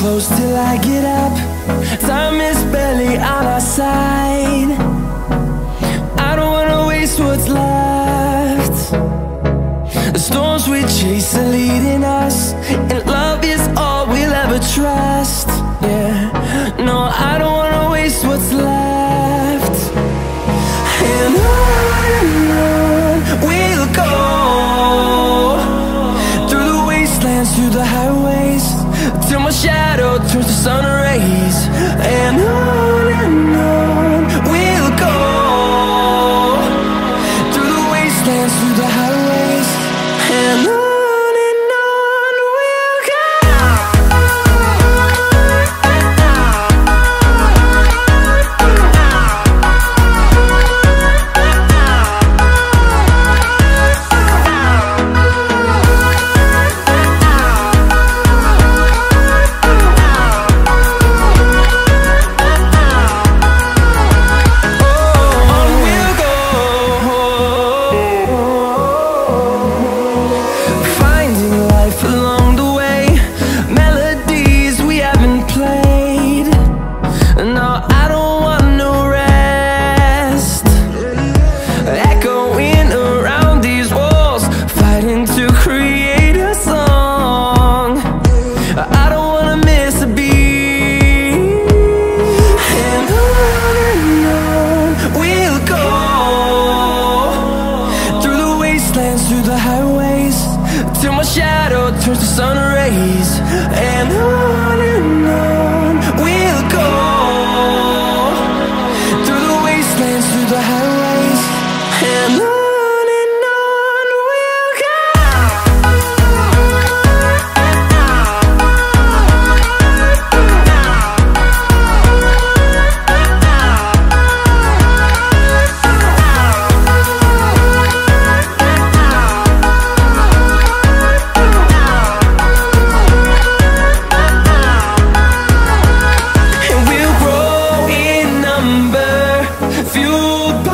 close till I get up. Time is barely on our side. I don't wanna waste what's left. The storms we chase are leading us, and love is all we'll ever trust. Yeah, no, I don't wanna waste what's left. And on we'll go, through the wastelands, through the highways, till my shadow turns to sun rays. And on we'll go, through the wastelands, through the highways, and on we'll go. Through the highways, till my shadow turns to sun rays. And on we'll go, through the wastelands, through the highways, and on we'll go.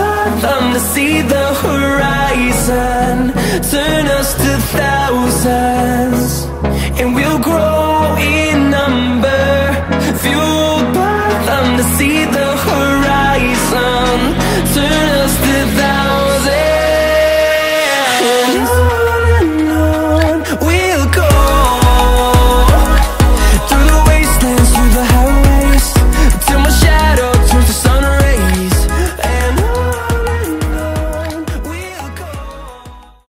See the horizon turn us to thousands.